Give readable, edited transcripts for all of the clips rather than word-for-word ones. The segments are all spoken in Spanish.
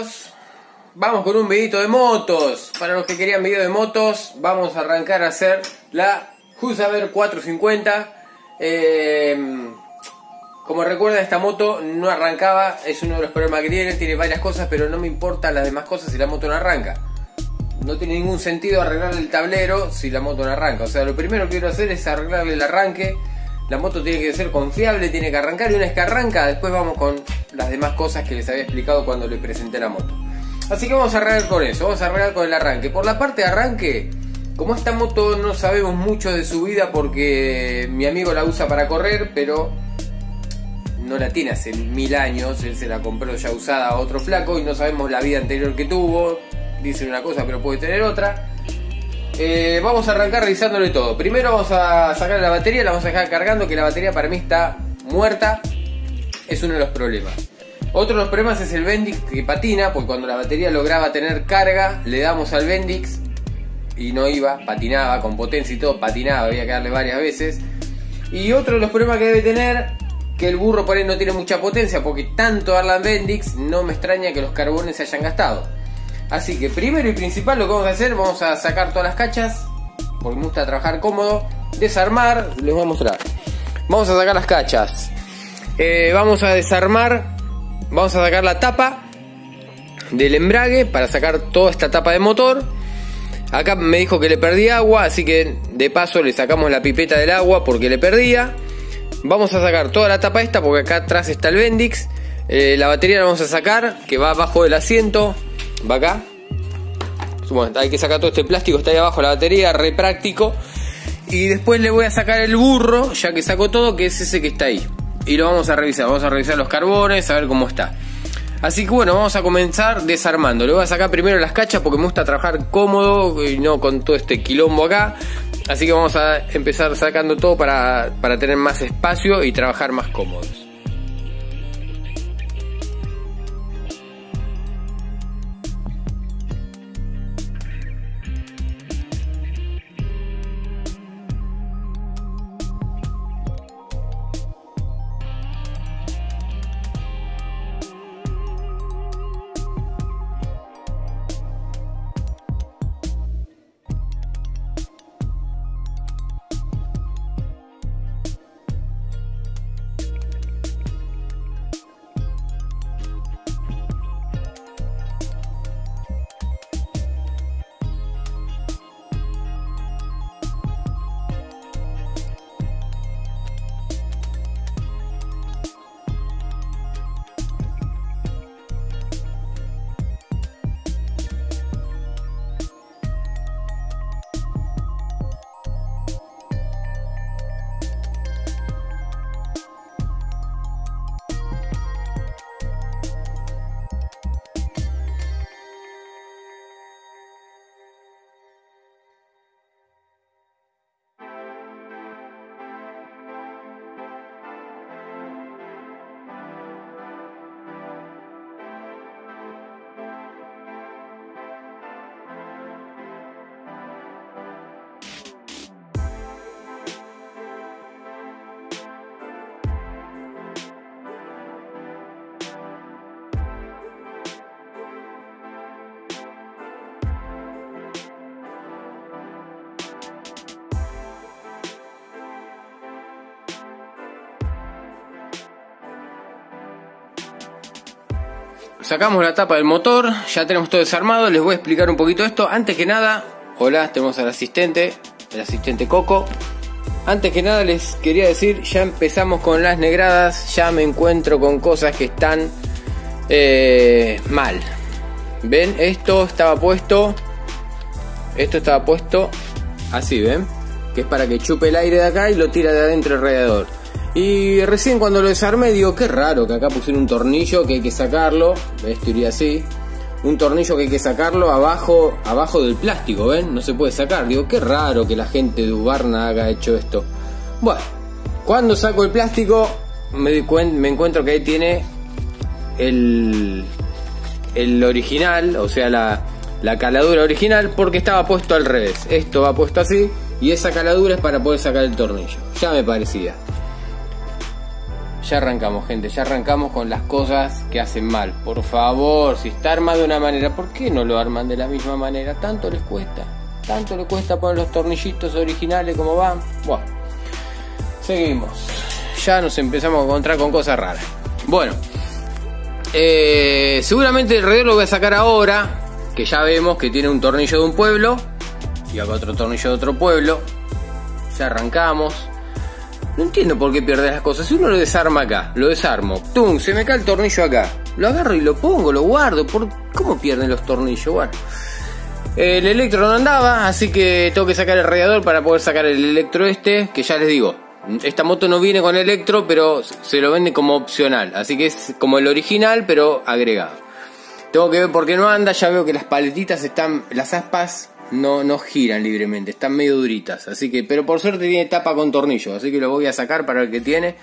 amigos, vamos con un videito de motos. Para los que querían video de motos, vamos a arrancar a hacer la Husqvarna 450. Como recuerdan, esta moto no arrancaba, es uno de los problemas que tiene varias cosas, pero no me importan las demás cosas si la moto no arranca. No tiene ningún sentido arreglarle el tablero si la moto no arranca. O sea, lo primero que quiero hacer es arreglarle el arranque. La moto tiene que ser confiable, tiene que arrancar, y una vez que arranca, después vamos con las demás cosas que les había explicado cuando le presenté la moto. Así que vamos a arreglar con eso, vamos a arreglar con el arranque. Por la parte de arranque, como esta moto no sabemos mucho de su vida porque mi amigo la usa para correr, pero no la tiene hace 1000 años, él se la compró ya usada a otro flaco y no sabemos la vida anterior que tuvo. Dicen una cosa pero puede tener otra. Vamos a arrancar revisándole todo. Primero vamos a sacar la batería, la vamos a dejar cargando, que la batería para mí está muerta. Es uno de los problemas. Otro de los problemas es el Bendix que patina, porque cuando la batería lograba tener carga, le damos al Bendix y no iba, patinaba con potencia y todo, patinaba, había que darle varias veces. Y otro de los problemas que debe tener, que el burro por ahí no tiene mucha potencia, porque tanto darle al Bendix, no me extraña que los carbones se hayan gastado. Así que primero y principal lo que vamos a hacer, vamos a sacar todas las cachas, porque me gusta trabajar cómodo, desarmar, les voy a mostrar. Vamos a sacar las cachas, vamos a desarmar, vamos a sacar la tapa del embrague para sacar toda esta tapa de motor. Acá me dijo que le perdí agua, así que de paso le sacamos la pipeta del agua porque le perdía. Vamos a sacar toda la tapa esta porque acá atrás está el Bendix. La batería la vamos a sacar, que va abajo del asiento. Va acá. Bueno, hay que sacar todo este plástico, está ahí abajo la batería, re práctico. Y después le voy a sacar el burro, ya que saco todo, que es ese que está ahí. Y lo vamos a revisar los carbones, a ver cómo está. Así que bueno, vamos a comenzar desarmando. Le voy a sacar primero las cachas porque me gusta trabajar cómodo y no con todo este quilombo acá. Así que vamos a empezar sacando todo para tener más espacio y trabajar más cómodos. Sacamos la tapa del motor, ya tenemos todo desarmado. Les voy a explicar un poquito esto. Antes que nada, hola, tenemos al asistente, el asistente Coco. Antes que nada les quería decir, ya empezamos con las negradas. Ya me encuentro con cosas que están mal. ¿Ven? Esto estaba puesto así, ¿ven? Que es para que chupe el aire de acá y lo tira de adentro el radiador. Y recién cuando lo desarmé digo, qué raro que acá pusieron un tornillo que hay que sacarlo. Esto iría así. Un tornillo que hay que sacarlo abajo del plástico, ¿ven? No se puede sacar. Digo, qué raro que la gente de Husqvarna haya hecho esto. Bueno, cuando saco el plástico me encuentro que ahí tiene el original, o sea la caladura original, porque estaba puesto al revés. Esto va puesto así y esa caladura es para poder sacar el tornillo. Ya me parecía. Ya arrancamos, gente, ya arrancamos con las cosas que hacen mal. Por favor, si está armado de una manera, ¿por qué no lo arman de la misma manera? Tanto les cuesta poner los tornillitos originales como van. Bueno, seguimos. Ya nos empezamos a encontrar con cosas raras. Bueno, seguramente el radiador lo voy a sacar ahora, que ya vemos que tiene un tornillo de un pueblo y acá otro tornillo de otro pueblo. Ya arrancamos. No entiendo por qué pierde las cosas. Si uno lo desarma acá, lo desarmo, ¡tum! Se me cae el tornillo acá. Lo agarro y lo pongo, lo guardo. ¿Cómo pierden los tornillos? Bueno, el electro no andaba, así que tengo que sacar el radiador para poder sacar el electro este, que ya les digo, esta moto no viene con electro, pero se lo vende como opcional. Así que es como el original, pero agregado. Tengo que ver por qué no anda. Ya veo que las paletitas están, las aspas no giran libremente, están medio duritas, así que, pero por suerte tiene tapa con tornillo, así que lo voy a sacar para ver qué tiene.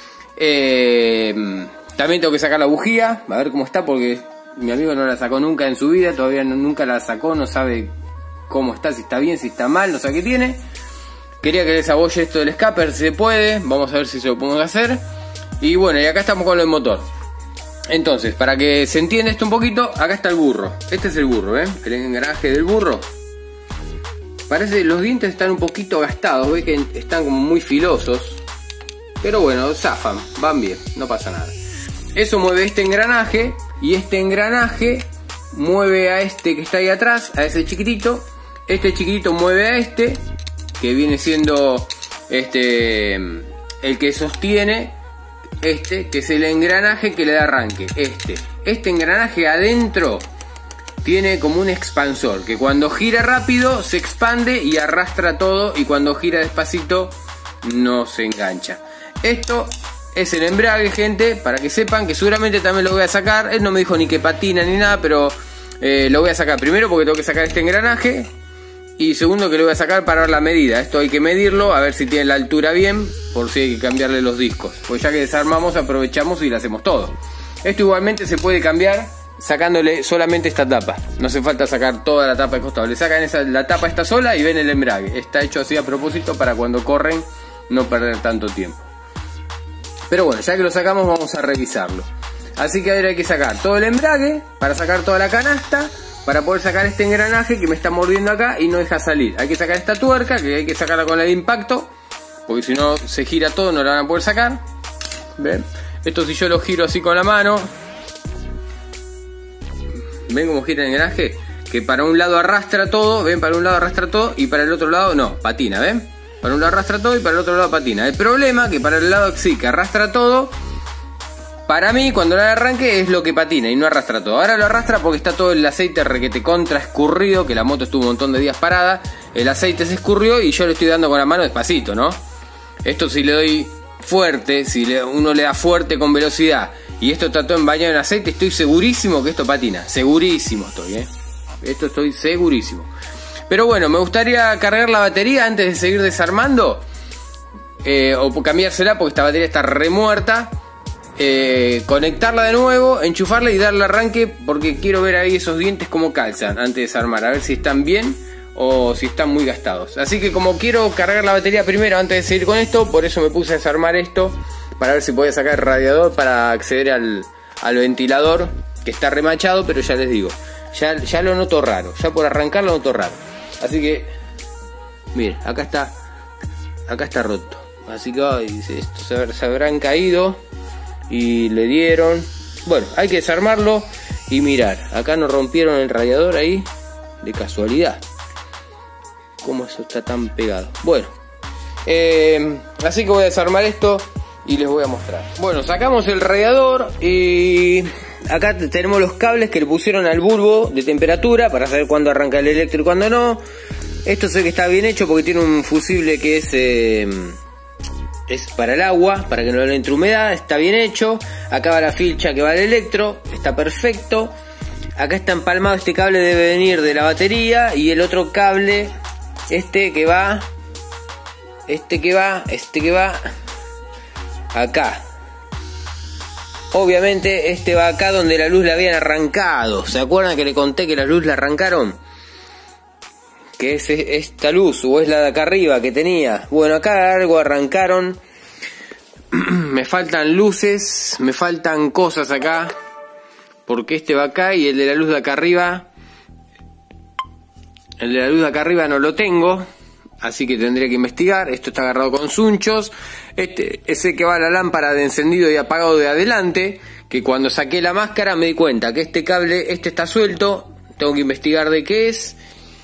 También tengo que sacar la bujía, a ver cómo está, porque mi amigo no la sacó nunca en su vida, todavía nunca la sacó, no sabe cómo está, si está bien, si está mal, no sé qué tiene. Quería que les abolle esto del escape, si se puede, vamos a ver si se lo podemos hacer. Y bueno, y acá estamos con el motor. Entonces, para que se entienda esto un poquito, acá está el burro. Este es el burro, el engranaje del burro. Parece, los dientes están un poquito gastados, ve que están como muy filosos. Pero bueno, zafan, van bien, no pasa nada. Eso mueve este engranaje, y este engranaje mueve a este que está ahí atrás, a ese chiquitito. Este chiquitito mueve a este, que viene siendo el que sostiene este, que es el engranaje que le da arranque. Este engranaje adentro tiene como un expansor que cuando gira rápido se expande y arrastra todo, y cuando gira despacito no se engancha. Esto es el embrague, gente, para que sepan que seguramente también lo voy a sacar. Él no me dijo ni que patina ni nada, pero lo voy a sacar primero porque tengo que sacar este engranaje, y segundo que lo voy a sacar para ver la medida. Esto hay que medirlo, a ver si tiene la altura bien, por si hay que cambiarle los discos, pues ya que desarmamos aprovechamos y le hacemos todo. Esto igualmente se puede cambiar sacándole solamente esta tapa, no hace falta sacar toda la tapa de costado, le sacan la tapa esta sola y ven el embrague. Está hecho así a propósito para cuando corren no perder tanto tiempo. Pero bueno, ya que lo sacamos vamos a revisarlo. Así que ahora hay que sacar todo el embrague para sacar toda la canasta, para poder sacar este engranaje que me está mordiendo acá y no deja salir. Hay que sacar esta tuerca, que hay que sacarla con la de impacto, porque si no se gira todo, no la van a poder sacar. ¿Ven? Esto si yo lo giro así con la mano, ¿ven cómo gira el engranaje? Que para un lado arrastra todo, ¿ven? Para un lado arrastra todo y para el otro lado no, patina, ¿ven? Para un lado arrastra todo y para el otro lado patina. El problema que para el lado sí que arrastra todo, para mí cuando le arranque es lo que patina y no arrastra todo. Ahora lo arrastra porque está todo el aceite requete contra escurrido, que la moto estuvo un montón de días parada. El aceite se escurrió y yo le estoy dando con la mano despacito, ¿no? Esto si le doy fuerte, uno le da fuerte con velocidad y esto está todo bañado en aceite, estoy segurísimo que esto patina. Segurísimo estoy, Esto estoy segurísimo. Pero bueno, me gustaría cargar la batería antes de seguir desarmando, o cambiársela porque esta batería está remuerta. Conectarla de nuevo, enchufarla y darle arranque, porque quiero ver ahí esos dientes como calzan antes de desarmar, a ver si están bien o si están muy gastados. Así que como quiero cargar la batería primero antes de seguir con esto, por eso me puse a desarmar esto, para ver si podía sacar el radiador para acceder al ventilador, que está remachado, pero ya les digo, ya lo noto raro, ya por arrancar lo noto raro. Así que miren, acá está roto, así que esto se habrán caído y le dieron. Bueno, hay que desarmarlo y mirar, acá nos rompieron el radiador ahí de casualidad. Cómo eso está tan pegado. Bueno, así que voy a desarmar esto y les voy a mostrar. Bueno, sacamos el radiador y acá tenemos los cables que le pusieron al bulbo de temperatura para saber cuándo arranca el electro y cuándo no. Esto sé que está bien hecho porque tiene un fusible que es para el agua, para que no le entre humedad. Está bien hecho. Acá va la filcha que va al electro, está perfecto. Acá está empalmado, este cable debe venir de la batería, y el otro cable, este que va acá. Obviamente este va acá donde la luz la habían arrancado. ¿Se acuerdan que le conté que la luz la arrancaron? Que es esta luz, o es la de acá arriba que tenía. Bueno, acá algo arrancaron me faltan luces, me faltan cosas acá, porque este va acá y el de la luz de acá arriba, no lo tengo, así que tendría que investigar. Esto está agarrado con sunchos. Este es el que va a la lámpara de encendido y apagado de adelante, que cuando saqué la máscara me di cuenta que este cable, está suelto, tengo que investigar de qué es.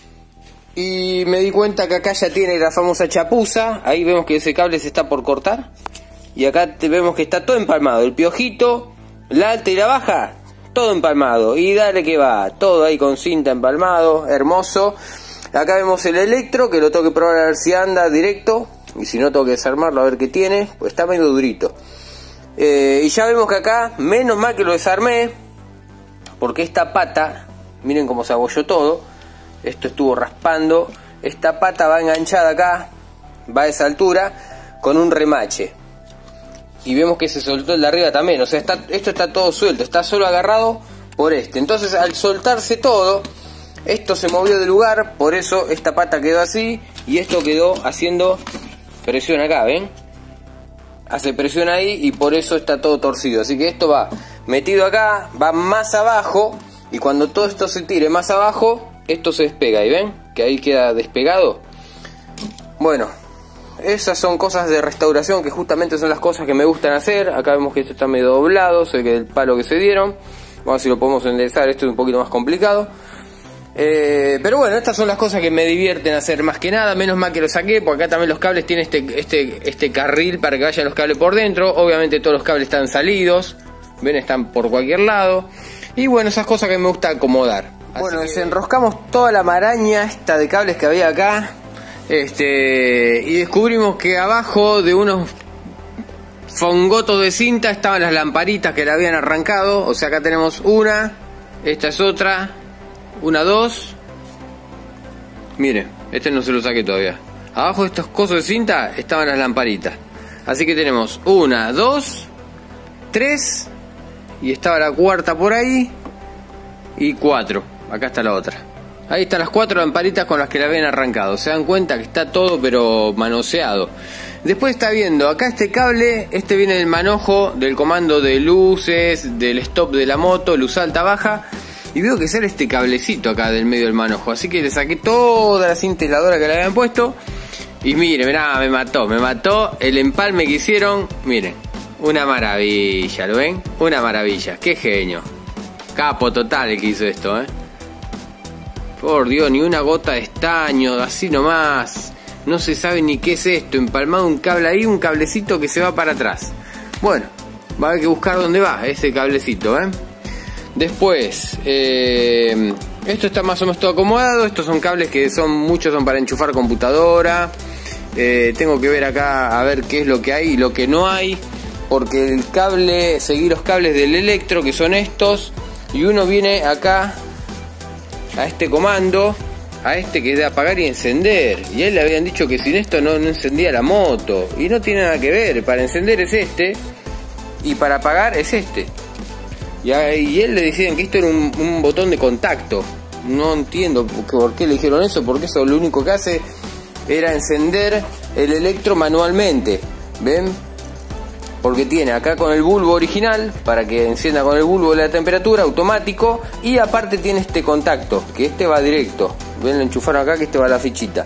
Y me di cuenta que acá ya tiene la famosa chapuza. Ahí vemos que ese cable se está por cortar. Y acá vemos que está todo empalmado. El piojito, la alta y la baja, todo empalmado. Y dale que va, todo ahí con cinta empalmado, hermoso. Acá vemos el electro, que lo tengo que probar a ver si anda directo. Y si no, tengo que desarmarlo a ver qué tiene. Pues está medio durito. Y ya vemos que acá, menos mal que lo desarmé, porque esta pata, miren cómo se abolló todo. Esto estuvo raspando. Esta pata va enganchada acá, va a esa altura, con un remache. Y vemos que se soltó el de arriba también. O sea, esto está todo suelto, está solo agarrado por este. Entonces, al soltarse todo, esto se movió de lugar. Por eso esta pata quedó así. Y esto quedó haciendo presión acá, ¿ven? Hace presión ahí y por eso está todo torcido. Así que esto va metido acá, va más abajo. Y cuando todo esto se tire más abajo, esto se despega. ¿Y ven? Que ahí queda despegado. Bueno, esas son cosas de restauración que justamente son las cosas que me gustan hacer. Acá vemos que esto está medio doblado, sé que del palo que se dieron. Vamos a ver si lo podemos enderezar, esto es un poquito más complicado. Pero bueno, estas son las cosas que me divierten hacer más que nada. Menos mal que lo saqué, porque acá también los cables tienen este carril para que vayan los cables por dentro. Obviamente todos los cables están salidos, ven, están por cualquier lado. Y bueno, esas cosas que me gusta acomodar. Bueno, desenroscamos toda la maraña esta de cables que había acá. Y descubrimos que abajo de unos fongotos de cinta estaban las lamparitas que le habían arrancado. O sea, acá tenemos una, esta es otra, una, dos. Miren, este no se lo saqué todavía. Abajo de estos cosos de cinta estaban las lamparitas. Así que tenemos una, dos, tres. Y estaba la cuarta por ahí. Y cuatro. Acá está la otra. Ahí están las cuatro lamparitas con las que la habían arrancado. Se dan cuenta que está todo pero manoseado. Después está viendo, acá este cable, este viene del manojo del comando de luces, del stop de la moto, luz alta, baja. Y veo que sale este cablecito acá del medio del manojo. Así que le saqué toda la cinta aisladora que le habían puesto. Y miren, mirá, me mató el empalme que hicieron. Miren, una maravilla, ¿lo ven? Una maravilla, qué genio. Capo total el que hizo esto, Por Dios, ni una gota de estaño, así nomás. No se sabe ni qué es esto. Empalmado un cable ahí, un cablecito que se va para atrás. Bueno, va a haber que buscar dónde va ese cablecito, Después, esto está más o menos todo acomodado. Estos son cables que muchos son para enchufar computadora. Tengo que ver acá a ver qué es lo que hay y lo que no hay. Porque el cable, seguir los cables del electro, que son estos. Y uno viene acá a este comando, a este que es de apagar y encender. Y a él le habían dicho que sin esto no encendía la moto. Y no tiene nada que ver. Para encender es este. Y para apagar es este. Y él le decían que esto era un botón de contacto. No entiendo por qué le dijeron eso. Porque eso lo único que hace era encender el electro manualmente. ¿Ven? Porque tiene acá con el bulbo original, para que encienda con el bulbo de la temperatura, automático. Y aparte tiene este contacto, que este va directo. Ven, lo enchufaron acá, que este va a la fichita.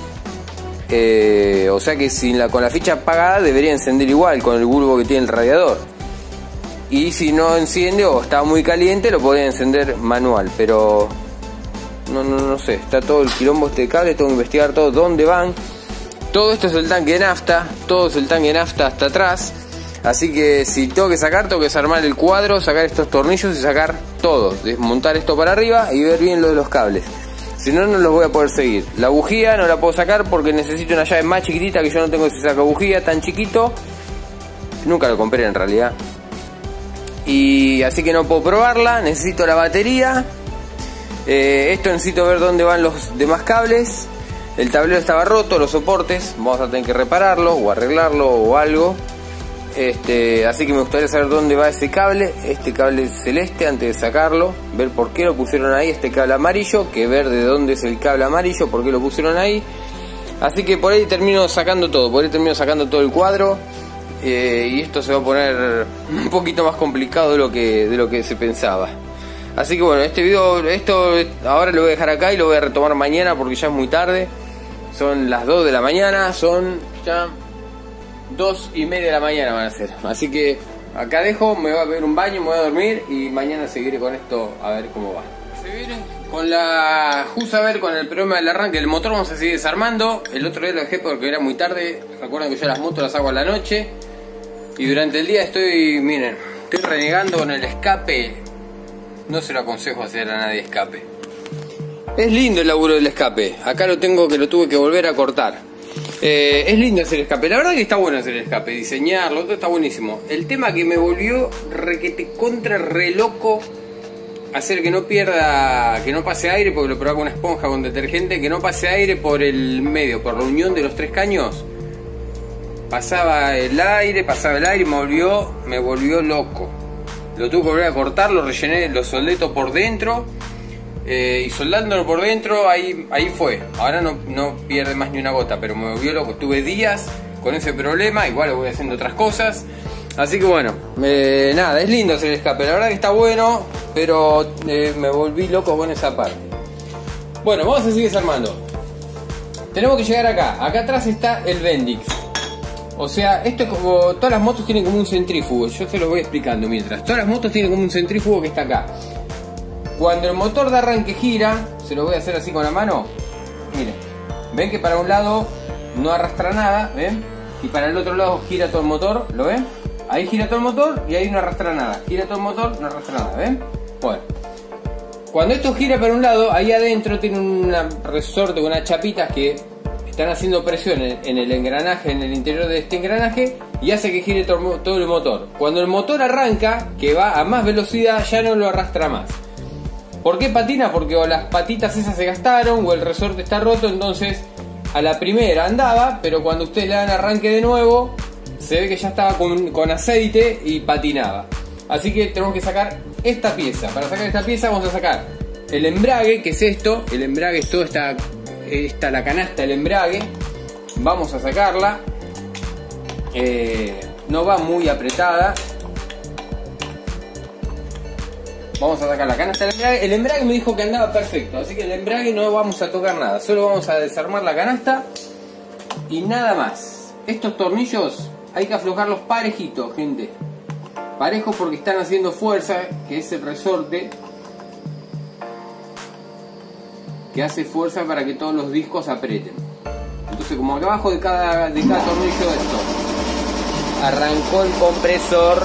O sea que con la ficha apagada debería encender igual, con el bulbo que tiene el radiador. Y si no enciende o está muy caliente, lo podría encender manual. Pero no sé, está todo el quilombo este cable, tengo que investigar todo, dónde van. Todo esto es el tanque de nafta, todo es el tanque de nafta hasta atrás. Así que si tengo que desarmar el cuadro, sacar estos tornillos y sacar todo, desmontar esto para arriba y ver bien lo de los cables. Si no, no los voy a poder seguir. La bujía no la puedo sacar porque necesito una llave más chiquitita, que yo no tengo ese saco bujía tan chiquito. Nunca lo compré en realidad. Y así que no puedo probarla, necesito la batería. Esto necesito ver dónde van los demás cables. El tablero estaba roto, los soportes, vamos a tener que repararlo o arreglarlo o algo. Así que me gustaría saber dónde va ese cable, este cable celeste, antes de sacarlo, ver por qué lo pusieron ahí, este cable amarillo, que ver de dónde es el cable amarillo, por qué lo pusieron ahí. Así que por ahí termino sacando todo, el cuadro, y esto se va a poner un poquito más complicado de lo que se pensaba. Así que bueno, este video, esto ahora lo voy a dejar acá y lo voy a retomar mañana porque ya es muy tarde. Son las 2 de la mañana, son ya 2:30 de la mañana van a ser. Así que acá dejo, me voy a beber un baño, me voy a dormir y mañana seguiré con esto a ver cómo va. Se viene con la Jusa, a ver, con el problema del arranque del motor vamos a seguir desarmando. El otro día lo dejé porque era muy tarde. Recuerden que yo las motos las hago a la noche. Y durante el día estoy, miren, estoy renegando con el escape. No se lo aconsejo hacer a nadie escape. Es lindo el laburo del escape. Acá lo tengo que lo tuve que volver a cortar. Es lindo hacer escape. La verdad que está bueno hacer escape. Diseñarlo, todo está buenísimo. El tema que me volvió requete contra re loco. Hacer que no pierda, que no pase aire, porque lo probaba con una esponja con detergente, que no pase aire por el medio, por la unión de los tres caños. Pasaba el aire y me volvió loco. Lo tuve que volver a cortar, lo rellené, lo soldé todo por dentro. Y soldándolo por dentro, ahí fue. Ahora no pierde más ni una gota, pero me volvió loco. Estuve días con ese problema, igual lo voy haciendo otras cosas. Así que bueno, nada, es lindo hacer el escape, la verdad que está bueno, pero me volví loco con esa parte. Bueno, vamos a seguir desarmando. Tenemos que llegar acá atrás está el Bendix. O sea, esto es como, todas las motos tienen como un centrífugo, yo se lo voy explicando mientras. Todas las motos tienen como un centrífugo que está acá. Cuando el motor de arranque gira, se lo voy a hacer así con la mano. Miren, ven que para un lado no arrastra nada, ¿ven? Y para el otro lado gira todo el motor, ¿lo ven? Ahí gira todo el motor y ahí no arrastra nada. Gira todo el motor, no arrastra nada, ¿ven? Bueno, cuando esto gira para un lado, ahí adentro tiene un resorte, unas chapitas que están haciendo presión en el engranaje, en el interior de este engranaje, y hace que gire todo el motor. Cuando el motor arranca, que va a más velocidad, ya no lo arrastra más. ¿Por qué patina? Porque o las patitas esas se gastaron o el resorte está roto, entonces a la primera andaba, pero cuando ustedes le dan arranque de nuevo, se ve que ya estaba con aceite y patinaba. Así que tenemos que sacar esta pieza. Para sacar esta pieza vamos a sacar el embrague, que es esto. El embrague es toda esta la canasta del embrague. Vamos a sacarla. No va muy apretada. Vamos a sacar la canasta del embrague. El embrague me dijo que andaba perfecto, así que el embrague no vamos a tocar nada. Solo vamos a desarmar la canasta y nada más. Estos tornillos hay que aflojarlos parejitos, gente. Parejos porque están haciendo fuerza, que es el resorte que hace fuerza para que todos los discos aprieten. Entonces, como acá abajo de cada tornillo de esto arrancó el compresor,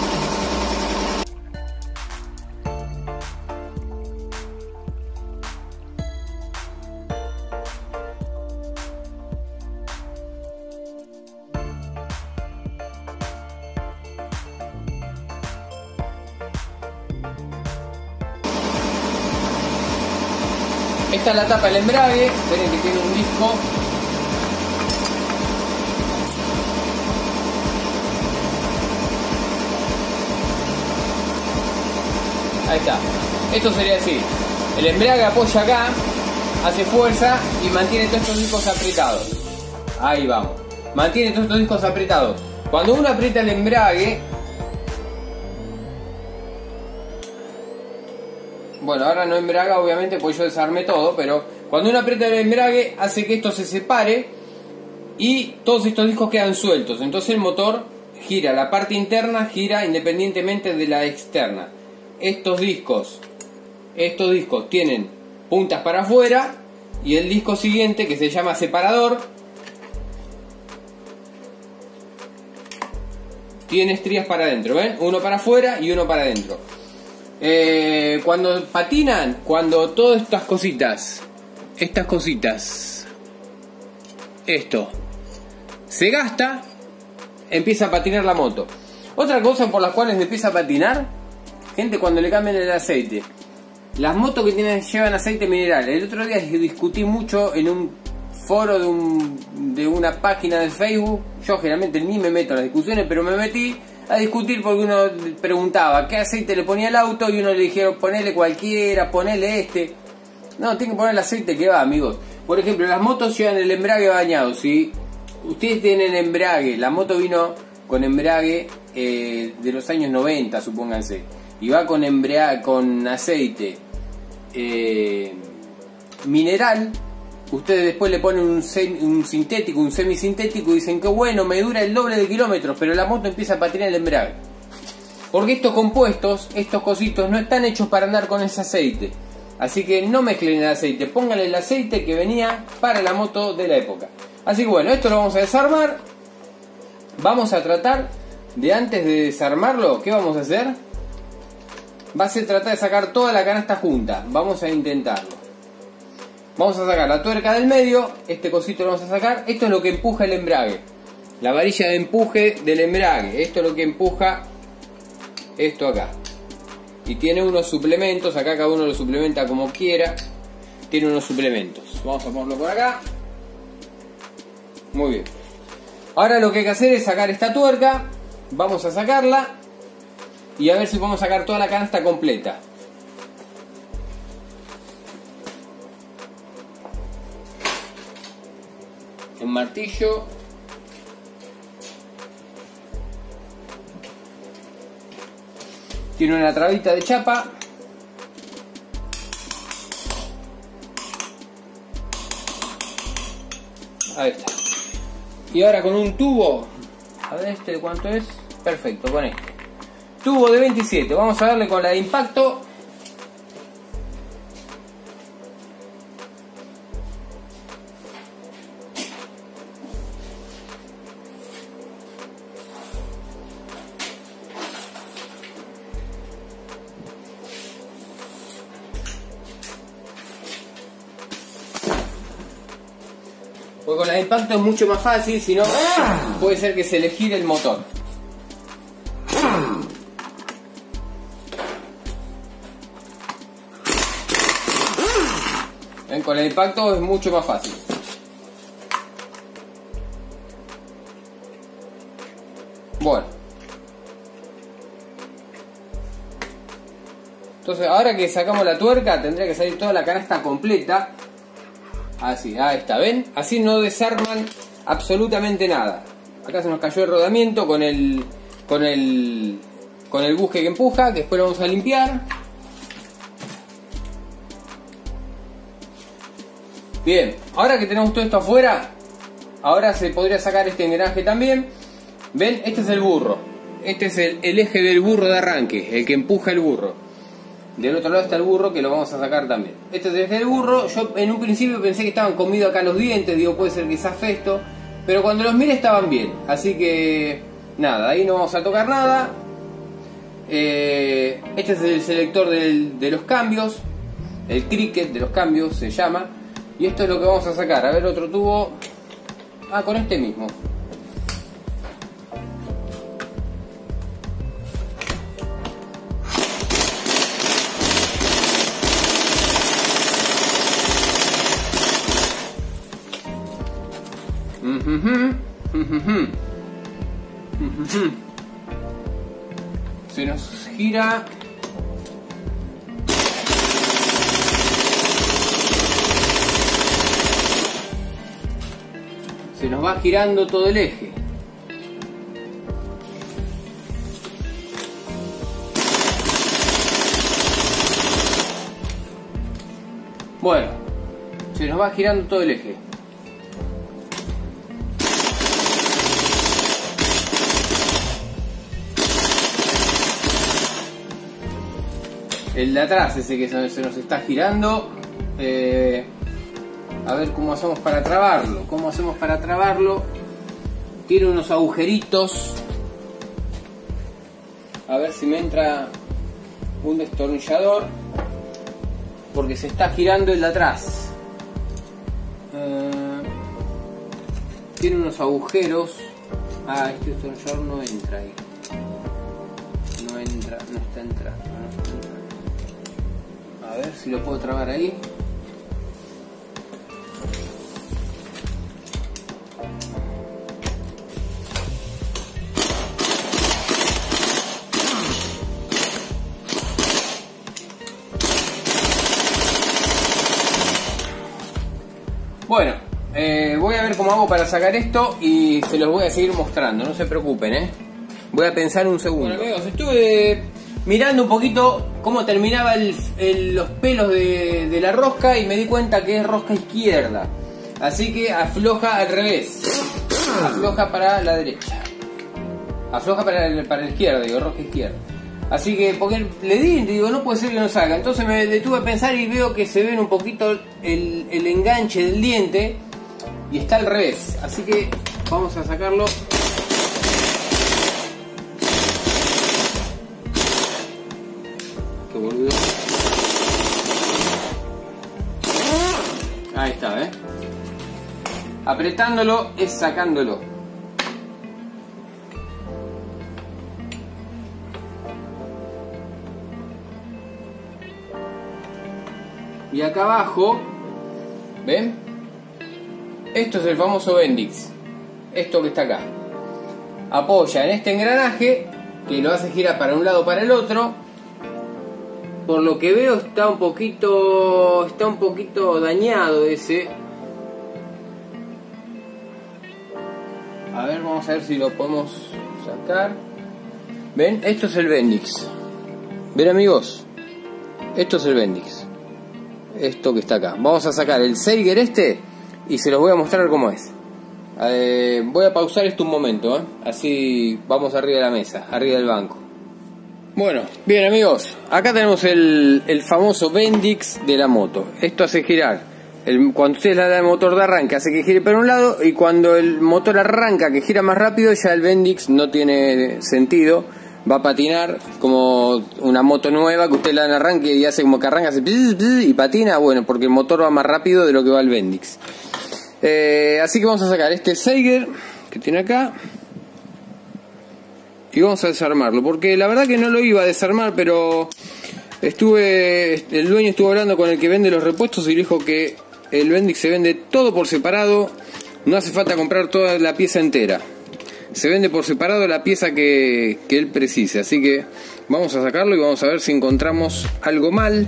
esta es la tapa del embrague. Ven que tiene un disco. Ahí está. Esto sería así. El embrague apoya acá, hace fuerza y mantiene todos estos discos apretados. Ahí vamos. Mantiene todos estos discos apretados. Cuando uno aprieta el embrague, bueno, ahora no embraga obviamente porque yo desarmé todo, pero cuando uno aprieta el embrague hace que esto se separe y todos estos discos quedan sueltos. Entonces el motor gira, la parte interna gira independientemente de la externa. Estos discos tienen puntas para afuera y el disco siguiente, que se llama separador, tiene estrías para adentro, ¿ven? Uno para afuera y uno para adentro. Cuando patinan, cuando todas estas cositas, esto se gasta, empieza a patinar la moto. Otra cosa por las cuales empieza a patinar, gente, cuando le cambian el aceite. Las motos que llevan aceite mineral. El otro día discutí mucho en un foro de una página de Facebook. Yo generalmente ni me meto en las discusiones, pero me metí a discutir porque uno preguntaba qué aceite le ponía al auto y uno le dijeron ponele cualquiera, ponele este. No, tiene que poner el aceite que va, amigos. Por ejemplo, las motos llevan el embrague bañado. Si ustedes tienen embrague, la moto vino con embrague de los años 90, supónganse, y va con embrague, con aceite mineral, ustedes después le ponen un sintético, un semisintético, y dicen que bueno, me dura el doble de kilómetros, pero la moto empieza a patinar el embrague. Porque estos compuestos, estos cositos, no están hechos para andar con ese aceite. Así que no mezclen el aceite, pónganle el aceite que venía para la moto de la época. Así que bueno, esto lo vamos a desarmar. Vamos a tratar de, antes de desarmarlo, ¿qué vamos a hacer? Va a ser tratar de sacar toda la canasta junta. Vamos a intentarlo. Vamos a sacar la tuerca del medio, este cosito lo vamos a sacar. Esto es lo que empuja el embrague, la varilla de empuje del embrague. Esto es lo que empuja esto acá. Y tiene unos suplementos, acá cada uno lo suplementa como quiera. Tiene unos suplementos. Vamos a ponerlo por acá. Muy bien. Ahora lo que hay que hacer es sacar esta tuerca. Vamos a sacarla y a ver si podemos sacar toda la canasta completa. Un martillo. Tiene una trabita de chapa. Ahí está. Y ahora con un tubo. A ver este de cuánto es. Perfecto, con este. Tubo de 27. Vamos a darle con la de impacto. Porque con la de impacto es mucho más fácil, si no puede ser que se le gire el motor. ¿Ven? Con el impacto es mucho más fácil. Bueno. Entonces ahora que sacamos la tuerca tendría que salir toda la canasta completa. Así, ahí está, ¿ven? Así no desarman absolutamente nada. Acá se nos cayó el rodamiento con el buje que empuja, que después lo vamos a limpiar. Bien, ahora que tenemos todo esto afuera, ahora se podría sacar este engranaje también. ¿Ven? Este es el burro. Este es el eje del burro de arranque, el que empuja el burro. Del otro lado está el burro, que lo vamos a sacar también. Este es el eje del burro. Yo en un principio pensé que estaban comidos acá los dientes. Digo, puede ser quizás festo. Pero cuando los miré estaban bien. Así que nada, ahí no vamos a tocar nada. Este es el selector de los cambios. El cricket de los cambios se llama. Y esto es lo que vamos a sacar. A ver, otro tubo. Ah, con este mismo. Se nos gira. Se nos va girando todo el eje. Bueno, se nos va girando todo el eje. El de atrás, ese que se nos está girando. A ver cómo hacemos para trabarlo. ¿Cómo hacemos para trabarlo? Tiene unos agujeritos. A ver si me entra un destornillador. Porque se está girando el de atrás. Tiene unos agujeros. Ah, este destornillador no entra ahí. No entra, no está entrando. A ver si lo puedo trabar ahí. Bueno, voy a ver cómo hago para sacar esto y se los voy a seguir mostrando, no se preocupen, Voy a pensar un segundo. Bueno amigos, estuve mirando un poquito cómo terminaba los pelos de la rosca y me di cuenta que es rosca izquierda. Así que afloja al revés. Afloja para la derecha. Afloja para la izquierda, digo, rosca izquierda. Así que, porque le di, digo, no puede ser que no salga. Entonces me detuve a pensar y veo que se ven un poquito el enganche del diente y está al revés. Así que vamos a sacarlo. Qué boludo. Ahí está, apretándolo es sacándolo. Y acá abajo, ¿ven? Esto es el famoso Bendix. Esto que está acá. Apoya en este engranaje que lo hace girar para un lado o para el otro. Por lo que veo está un poquito dañado ese. A ver, vamos a ver si lo podemos sacar. ¿Ven? Esto es el Bendix. ¿Ven amigos? Esto es el Bendix. Esto que está acá. Vamos a sacar el Seiger y se los voy a mostrar cómo es. Voy a pausar esto un momento, así vamos arriba de la mesa, arriba del banco. Bueno, bien amigos, acá tenemos el famoso Bendix de la moto. Esto hace girar, cuando ustedes le dan el motor de arranque hace que gire para un lado, y cuando el motor arranca que gira más rápido ya el Bendix no tiene sentido. Va a patinar como una moto nueva que usted le dan arranque y hace como que arranca, hace y patina, bueno, porque el motor va más rápido de lo que va el Bendix. Así que vamos a sacar este Seiger que tiene acá y vamos a desarmarlo, porque la verdad que no lo iba a desarmar, pero el dueño estuvo hablando con el que vende los repuestos y dijo que el Bendix se vende todo por separado, no hace falta comprar toda la pieza entera. Se vende por separado la pieza que él precise. Así que vamos a sacarlo y vamos a ver si encontramos algo mal.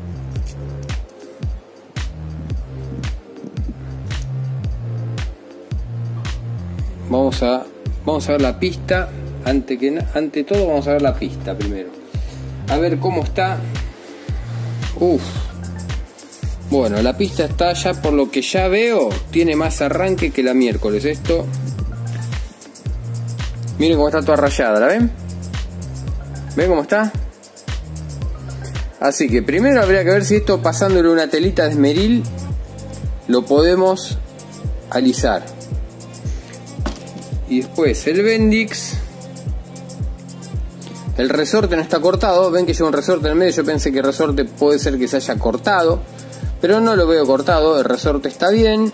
Vamos a ver la pista. Ante todo vamos a ver la pista primero. A ver cómo está. Bueno, la pista está ya, por lo que ya veo, tiene más arranque que la miércoles. Esto... Miren cómo está toda rayada, ¿la ven? ¿Ven cómo está? Así que primero habría que ver si esto, pasándole una telita de esmeril, lo podemos alisar. Y después el Bendix. El resorte no está cortado. Ven que lleva un resorte en el medio. Yo pensé que el resorte puede ser que se haya cortado, pero no lo veo cortado. El resorte está bien.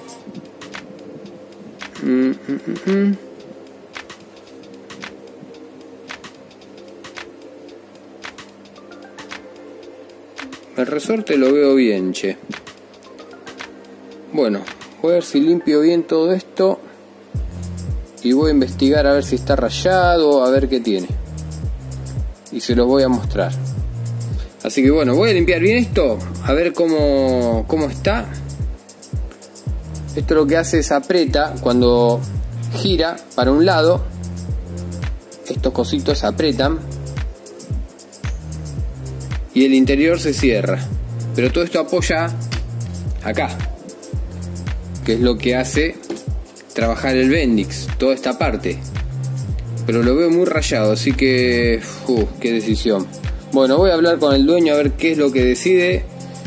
El resorte lo veo bien, che. Bueno, voy a ver si limpio bien todo esto y voy a investigar a ver si está rayado, a ver qué tiene. Y se los voy a mostrar. Así que bueno, voy a limpiar bien esto, a ver cómo está. Esto lo que hace es aprieta cuando gira para un lado. Estos cositos apretan y el interior se cierra, pero todo esto apoya acá, que es lo que hace trabajar el Bendix, toda esta parte. Pero lo veo muy rayado, así que qué decisión. Bueno, voy a hablar con el dueño a ver qué es lo que decide,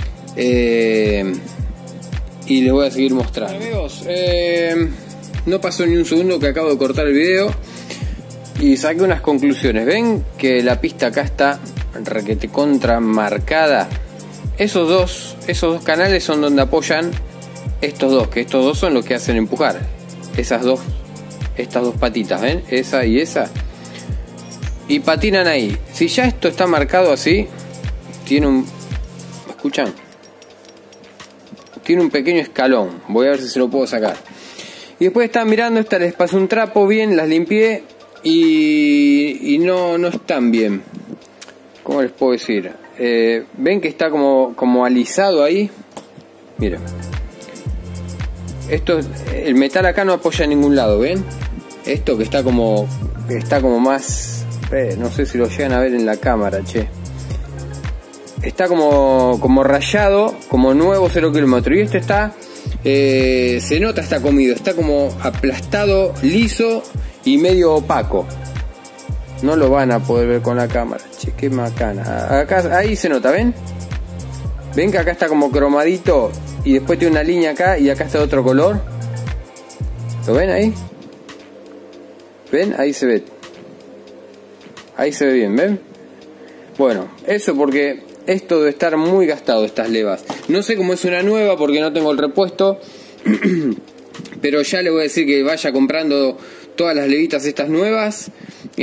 y les voy a seguir mostrando. Amigos, no pasó ni un segundo que acabo de cortar el video y saqué unas conclusiones. Ven que la pista acá está requete contra marcada. Esos dos canales son donde apoyan estos dos, que estos dos son los que hacen empujar estas dos patitas, ven, esa y esa, y patinan ahí. Si ya esto está marcado así, tiene un, ¿me escuchan? Tiene un pequeño escalón. Voy a ver si se lo puedo sacar. Y después están mirando, esta les pasé un trapo bien, las limpié y no están bien. ¿Cómo les puedo decir? Ven que está como alisado ahí. Miren. Esto, el metal acá no apoya en ningún lado, ¿ven? Esto que está como más, no sé si lo llegan a ver en la cámara, che. Está como rayado, como nuevo 0 kilómetros. Y este está, se nota, está comido, está como aplastado, liso y medio opaco. No lo van a poder ver con la cámara, che, qué macana. Acá, ahí se nota, ¿ven? Ven que acá está como cromadito y después tiene una línea acá y acá está de otro color. ¿Lo ven ahí? ¿Ven? Ahí se ve. Ahí se ve bien, ¿ven? Bueno, eso porque esto debe estar muy gastado, estas levas. No sé cómo es una nueva porque no tengo el repuesto. Pero ya le voy a decir que vaya comprando todas las levitas estas nuevas.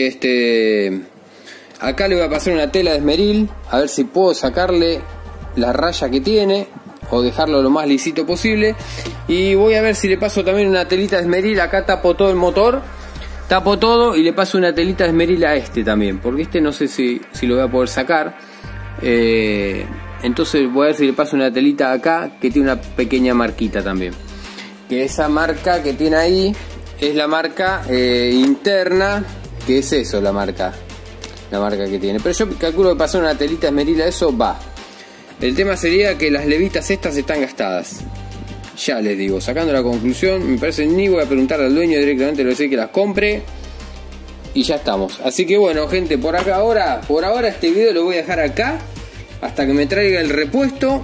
Acá le voy a pasar una tela de esmeril, a ver si puedo sacarle la raya que tiene o dejarlo lo más lisito posible. Y voy a ver si le paso también una telita de esmeril. Acá tapo todo el motor, tapo todo y le paso una telita de esmeril a este también, porque este no sé si lo voy a poder sacar. Entonces voy a ver si le paso una telita acá que tiene una pequeña marquita también, que esa marca que tiene ahí es la marca interna, que es eso, la marca que tiene. Pero yo calculo que pasar una telita de esmeril a eso va. El tema sería que las levitas estas están gastadas. Ya les digo, sacando la conclusión, me parece ni voy a preguntar al dueño directamente, le voy a decir que las compre y ya estamos. Así que bueno, gente, por ahora este video lo voy a dejar acá hasta que me traiga el repuesto.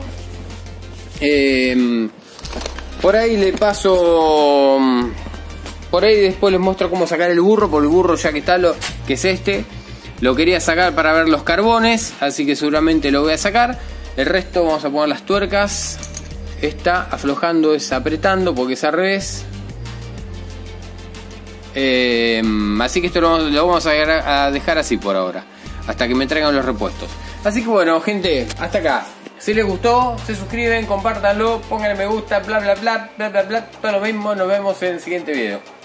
Por ahí le paso, por ahí después les muestro cómo sacar el burro, porque el burro ya que está, que es este, lo quería sacar para ver los carbones, así que seguramente lo voy a sacar. El resto vamos a poner las tuercas. Esta aflojando es apretando porque es al revés. Así que esto lo vamos a dejar así por ahora, hasta que me traigan los repuestos. Así que bueno, gente, hasta acá. Si les gustó, se suscriben, compártanlo, pónganle me gusta, bla bla bla, bla bla bla, todo lo mismo. Nos vemos en el siguiente video.